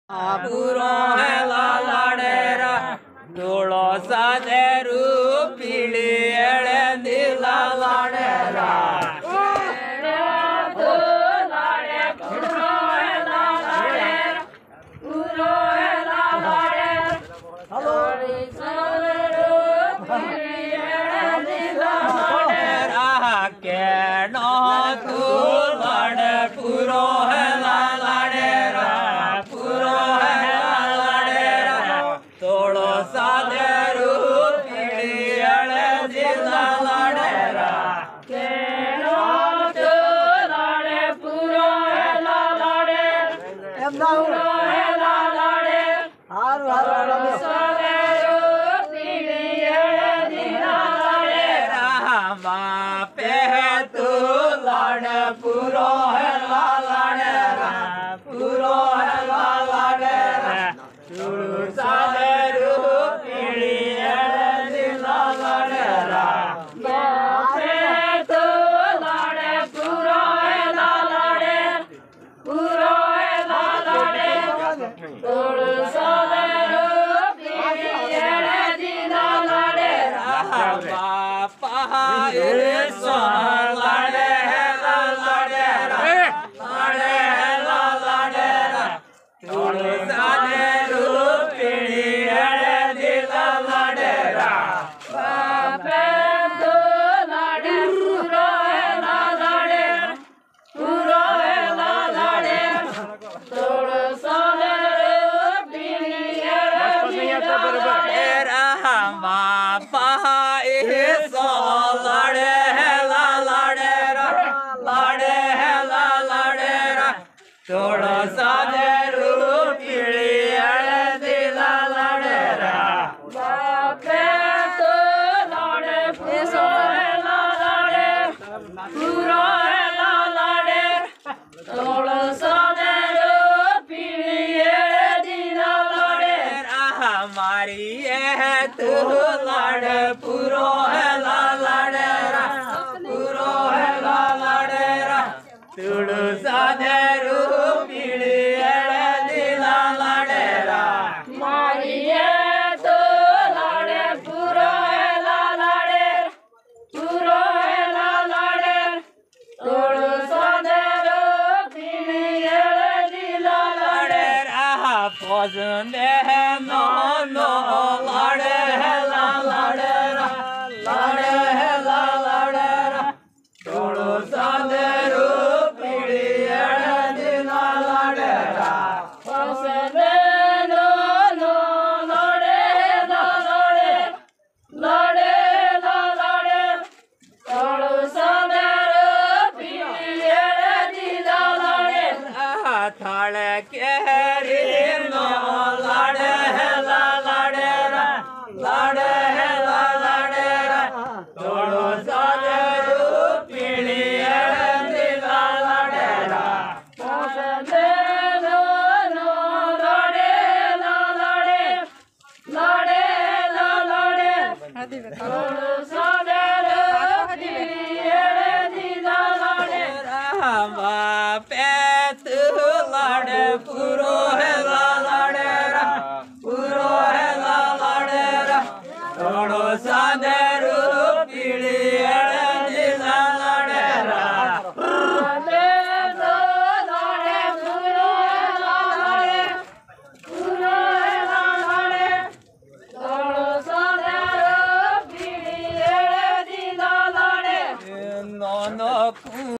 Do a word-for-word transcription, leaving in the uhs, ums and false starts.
पूरो है लालाडेरा डोलो सादेरू पीली एड़े नीला लाडेरा पूरो है लालाडेरा पूरो है लालाडेरा चूड़ू सादेरू पीली एड़े लालाडेरा बापे तो लाडे पूरो है लालाडे पूरो है लालाडे चूड़ू सादेरू पीली एड़े लालाडेरा बापा इस लाडे थोड़ा सा जरूर पीली अड़दी लालाडेरा बापे तो लाडे पूरो है लालाडे पूरो है लालाडे थोड़ा सा जरूर पीली अड़दी लालाडेरा हमारी है तू लाडे पूरो है लालाडेरा पूरो है लालाडेरा तुड़ू सा पसंदे है नो नो लाडे है लालाडेरा लाडे है लालाडेरा थोड़ो सादेरू पीली एड़े लालाडेरा पसंदे नो नो लाडे लालाडे लाडे लालाडे थोड़ो सादेरू पीली एड़े लालाडेरा थाले के पूरो है लालाडेरा पूरो है लालाडेरा थोड़ो सादेरू पीली एड़े लालाडेरा लाडे लाडे पूरो है लालाडे पूरो है लालाडे थोड़ो सादेरू पीली एड़े लालाडे नो नो